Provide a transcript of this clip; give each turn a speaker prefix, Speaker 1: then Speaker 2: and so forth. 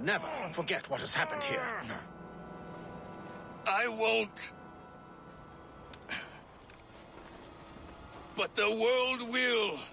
Speaker 1: never forget what has happened here.
Speaker 2: I won't. But the world will.